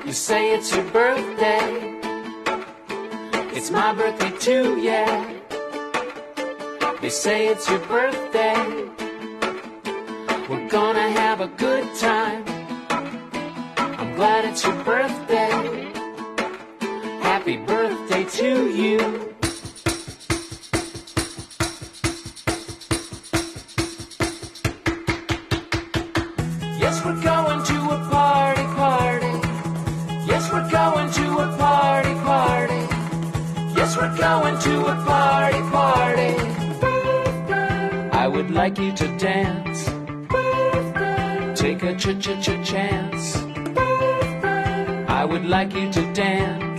You say it's your birthday. It's my birthday too, yeah. They say it's your birthday. We're gonna have a good time. I'm glad it's your birthday. Happy birthday to you. Yes, we're going to a party, party. Yes, we're going to a party, party. Yes, we're going to a party, party. I would like you to dance. Take a ch-ch-ch-chance. I would like you to dance.